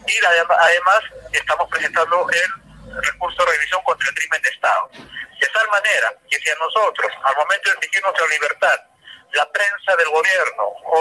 y además estamos presentando el recurso de revisión contra el crimen de Estado. De tal manera que si a nosotros, al momento de exigir nuestra libertad, la prensa del gobierno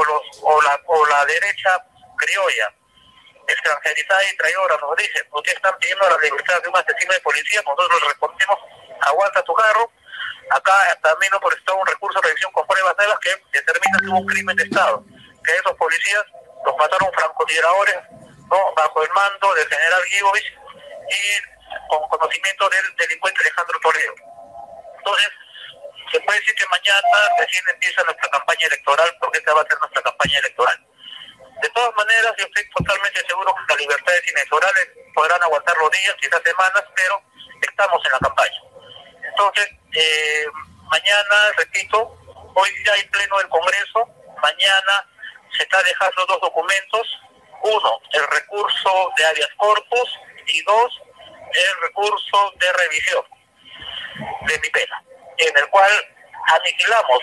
o la derecha criolla, extranjerizada y traidora, nos dicen, ustedes están pidiendo la libertad de un asesino de policía, nosotros respondemos, aguanta tu carro, acá también hemos presentado un recurso de revisión con pruebas nuevas que determina que hubo un crimen de Estado, que esos policías los mataron francotiradores, ¿no?, bajo el mando del general Guibovich y con conocimiento del delincuente Alejandro Toledo. Entonces, se puede decir que mañana recién empieza nuestra campaña electoral, porque esta va a ser nuestra campaña electoral. De todas maneras, yo estoy totalmente seguro que las libertades inexorables podrán aguantar los días, quizás semanas, pero estamos en la campaña. Entonces, mañana, repito, hoy ya hay pleno del Congreso, mañana se está dejando dos documentos, uno, el recurso de habeas corpus, y dos, el recurso de revisión de mi pena, en el cual aniquilamos,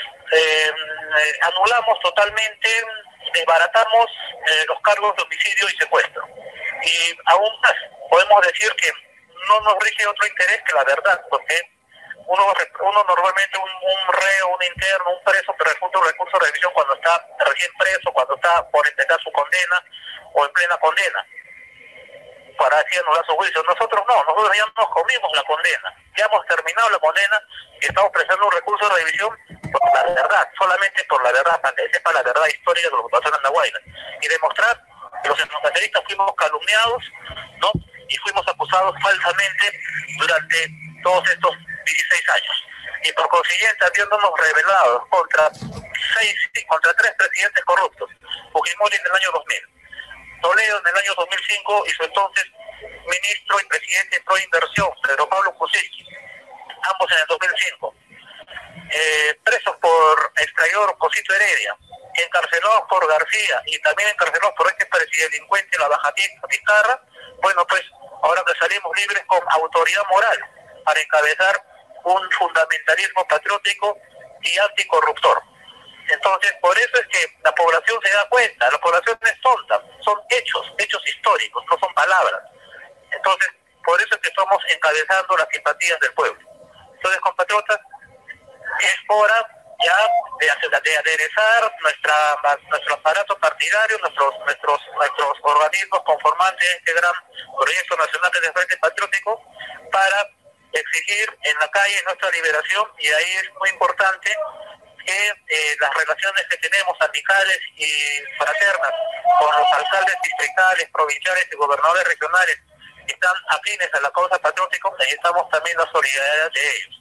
anulamos totalmente, desbaratamos los cargos de homicidio y secuestro. Y aún más, podemos decir que no nos rige otro interés que la verdad, porque uno normalmente, un reo, un interno, un preso, pero resulta un recurso de revisión cuando está recién preso, cuando está por empezar su condena o en plena condena, para así anular su juicio. Nosotros no, nosotros ya nos comimos la condena, ya hemos terminado la condena y estamos presentando un recurso de revisión por la verdad, solamente por la verdad, para que sepa la verdad histórica de lo que pasó en Andahuayla y demostrar que los etnocaceristas fuimos calumniados, ¿no?, y fuimos acusados falsamente durante todos estos 16 años. Y por consiguiente, habiéndonos rebelado contra tres presidentes corruptos, Fujimori en el año 2000, Toledo en el año 2005 y su entonces ministro y presidente pro inversión, Pedro Pablo Kuczynski, ambos en el 2005, presos por extraidor Cosito Heredia, encarcelados por García y también encarcelados por este delincuente Lavajatista Vizcarra. Bueno, pues ahora que salimos libres con autoridad moral para encabezar un fundamentalismo patriótico y anticorruptor. Entonces, por eso es que la población se da cuenta, la población no es tonta, son hechos históricos, no son palabras. Entonces, por eso es que estamos encabezando las simpatías del pueblo. Entonces, compatriotas, es hora ya de aderezar nuestro aparato partidario, nuestros organismos conformantes de este gran proyecto nacional de Frente Patriótico, para exigir en la calle nuestra liberación. Y ahí es muy importante que las relaciones que tenemos amicales y fraternas con los alcaldes distritales, provinciales y gobernadores regionales que están afines a la causa patriótica, necesitamos también la solidaridad de ellos.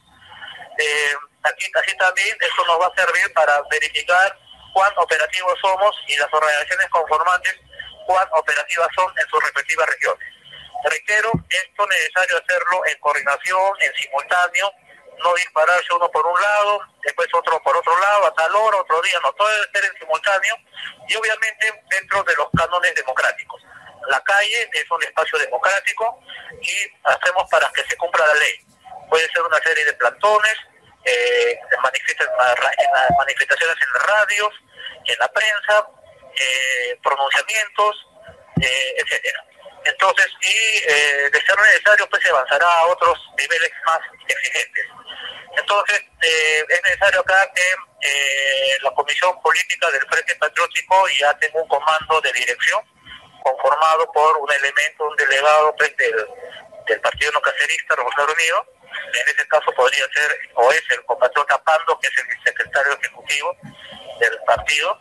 Así también esto nos va a servir para verificar cuán operativos somos y las organizaciones conformantes cuán operativas son en sus respectivas regiones. Reitero, esto es necesario hacerlo en coordinación, en simultáneo, no dispararse uno por un lado, después otro por otro lado, a tal hora, otro día, no, todo debe ser en simultáneo y obviamente dentro de los cánones democráticos. La calle es un espacio democrático y hacemos para que se cumpla la ley. Puede ser una serie de plantones, en las manifestaciones en las radios, en la prensa, pronunciamientos, etcétera. Entonces, de ser necesario, pues se avanzará a otros niveles más exigentes. Entonces, es necesario acá que la Comisión Política del Frente Patriótico ya tenga un comando de dirección conformado por un delegado pues, del Partido No Cacerista, Revolucionario Unido. En ese caso podría ser, o es el compatriota Pando, que es el secretario ejecutivo del partido,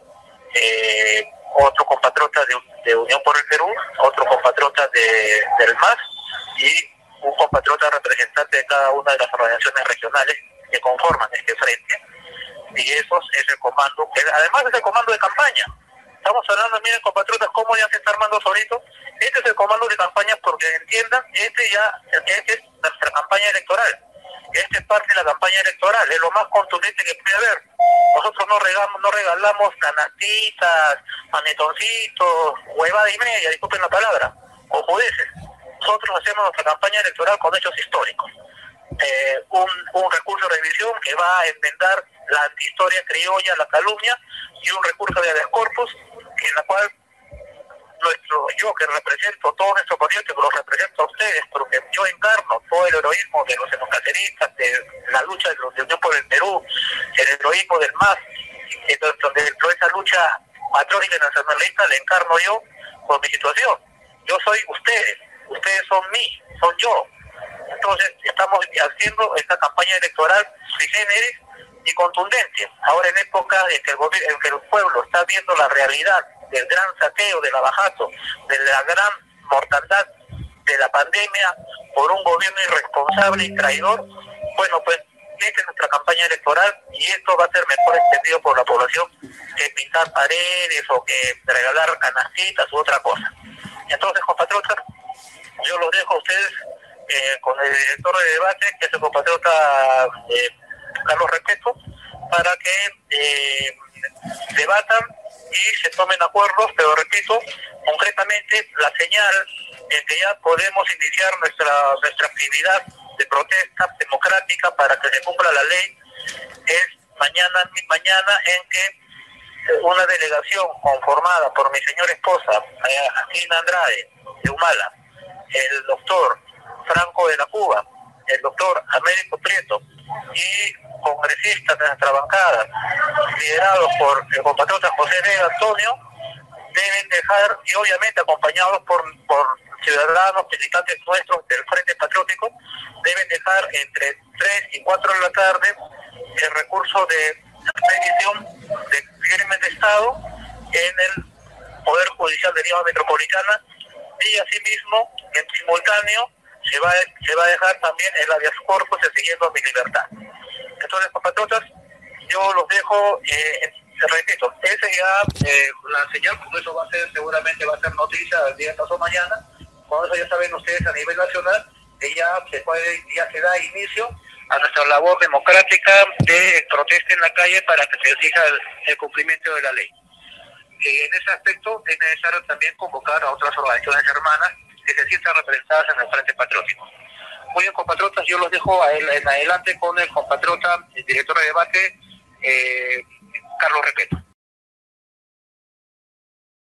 otro compatriota de Unión por el Perú, otro compatriota del MAS y un compatriota representante de cada una de las organizaciones regionales que conforman este frente. Y eso es el comando, que además es el comando de campaña. Estamos hablando, miren, compatriotas, cómo ya se está armando solito. Este es el comando de campaña, porque entiendan, este es nuestra campaña electoral. Este es parte de la campaña electoral, es lo más contundente que puede haber. Nosotros no regalamos canastitas, panetoncitos, huevada y media, disculpen la palabra, o judeces. Nosotros hacemos nuestra campaña electoral con hechos históricos. Un recurso de revisión que va a enmendar la antihistoria criolla, la calumnia, y un recurso de habeas corpus en la cual yo que represento todo nuestro patriótico, los represento a ustedes, porque yo encarno todo el heroísmo de los democrateristas, de la lucha de los de Unión por el Perú, el heroísmo del MAS, donde toda esa lucha patriótica y nacionalista la encarno yo por mi situación. Yo soy ustedes son mí, son yo. Entonces estamos haciendo esta campaña electoral sui generis y contundente. Ahora en época en que el pueblo está viendo la realidad del gran saqueo, del abajato, de la gran mortandad de la pandemia por un gobierno irresponsable y traidor, bueno, pues esta es nuestra campaña electoral y esto va a ser mejor entendido por la población que pintar paredes o que regalar canastitas u otra cosa. Entonces, compatriotas, yo los dejo a ustedes con el director de debate, que es el compatriota Carlos Repeto, para que debatan y se tomen acuerdos, pero repito, concretamente la señal en que ya podemos iniciar nuestra actividad de protesta democrática para que se cumpla la ley es mañana en que una delegación conformada por mi señora esposa, Gina Andrade, de Humala, el doctor Franco de la Cuba, el doctor Américo Prieto y congresistas de nuestra bancada, liderados por el compatriota José Vega Antonio, deben dejar, y obviamente acompañados por ciudadanos, militantes nuestros del Frente Patriótico, deben dejar entre 3 y 4 de la tarde el recurso de revisión de crimen de Estado en el Poder Judicial de Lima Metropolitana, y asimismo, en simultáneo, se va a dejar también el habeas corpus exigiendo mi libertad. Entonces, compatriotas, yo los dejo, repito, ese ya, la señal, como eso seguramente va a ser noticia el día de pasado mañana, cuando eso ya saben ustedes a nivel nacional, que ya se da inicio a nuestra labor democrática de protesta en la calle para que se exija el cumplimiento de la ley. En ese aspecto es necesario también convocar a otras organizaciones hermanas que se sientan representadas en el Frente Patriótico. Muy bien, compatriotas, yo los dejo en adelante con el compatriota, el director de debate, Carlos Repeto.